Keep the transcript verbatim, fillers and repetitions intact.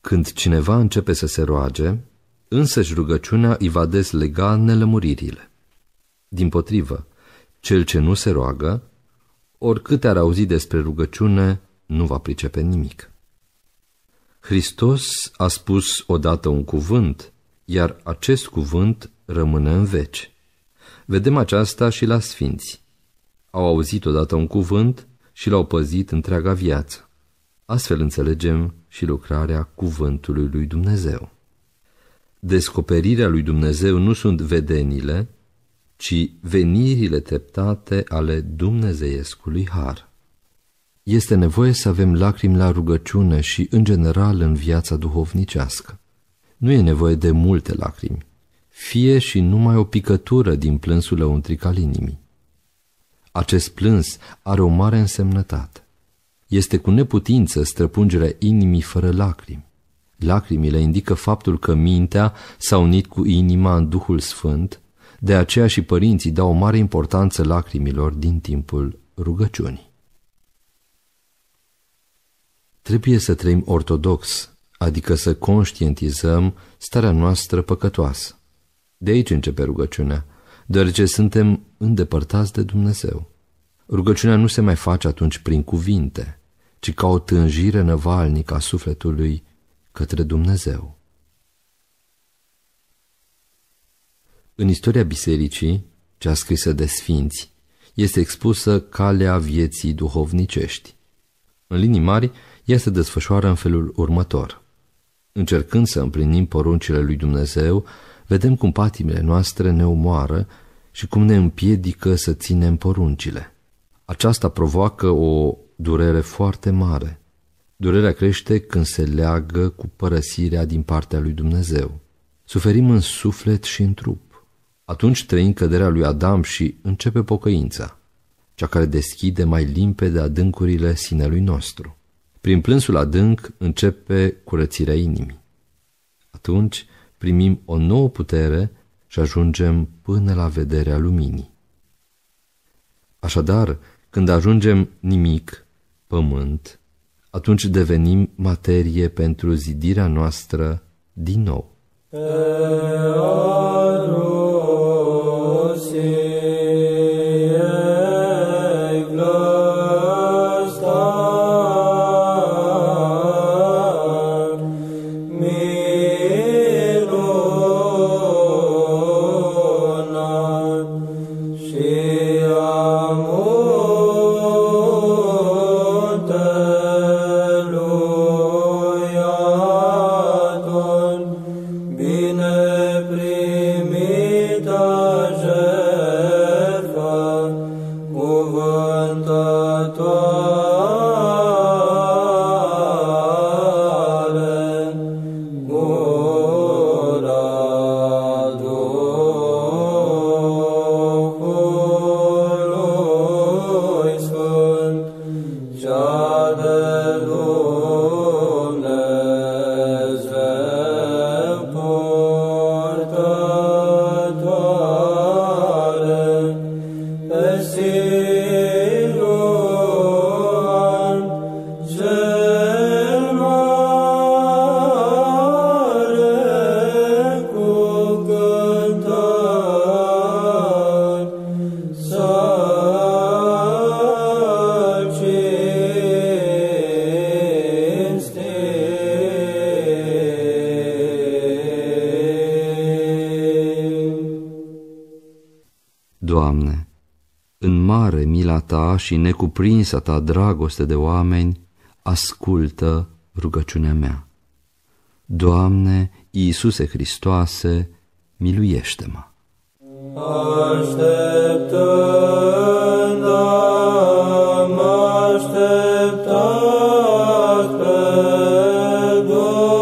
Când cineva începe să se roage, însăși rugăciunea îi va dezlega nelămuririle. Dimpotrivă, cel ce nu se roagă, oricât ar auzi despre rugăciune, nu va pricepe nimic. Hristos a spus odată un cuvânt, iar acest cuvânt rămâne în veci. Vedem aceasta și la sfinți. Au auzit odată un cuvânt și l-au păzit întreaga viață. Astfel înțelegem și lucrarea cuvântului lui Dumnezeu. Descoperirea lui Dumnezeu nu sunt vedenile, ci venirile treptate ale dumnezeiescului har. Este nevoie să avem lacrimi la rugăciune și, în general, în viața duhovnicească. Nu e nevoie de multe lacrimi, fie și numai o picătură din plânsul lăuntric al inimii. Acest plâns are o mare însemnătate. Este cu neputință străpungerea inimii fără lacrimi. Lacrimile indică faptul că mintea s-a unit cu inima în Duhul Sfânt, de aceea și părinții dau o mare importanță lacrimilor din timpul rugăciunii. Trebuie să trăim ortodox, adică să conștientizăm starea noastră păcătoasă. De aici începe rugăciunea, deoarece suntem îndepărtați de Dumnezeu. Rugăciunea nu se mai face atunci prin cuvinte, ci ca o tânjire năvalnică a sufletului către Dumnezeu. În istoria bisericii, cea scrisă de sfinți, este expusă calea vieții duhovnicești. În linii mari, ea se desfășoară în felul următor. Încercând să împlinim poruncile lui Dumnezeu, vedem cum patimile noastre ne omoară și cum ne împiedică să ținem poruncile. Aceasta provoacă o durere foarte mare. Durerea crește când se leagă cu părăsirea din partea lui Dumnezeu. Suferim în suflet și în trup. Atunci trăim căderea lui Adam și începe pocăința, cea care deschide mai limpede adâncurile sinelui nostru. Prin plânsul adânc începe curățirea inimii. Atunci primim o nouă putere și ajungem până la vederea luminii. Așadar, când ajungem nimic, pământ, atunci devenim materie pentru zidirea noastră din nou. Doamne, în mare mila Ta și necuprinsa Ta dragoste de oameni, ascultă rugăciunea mea. Doamne, Iisuse Hristoase, miluiește-mă! Așteptând am așteptat spre Domnul.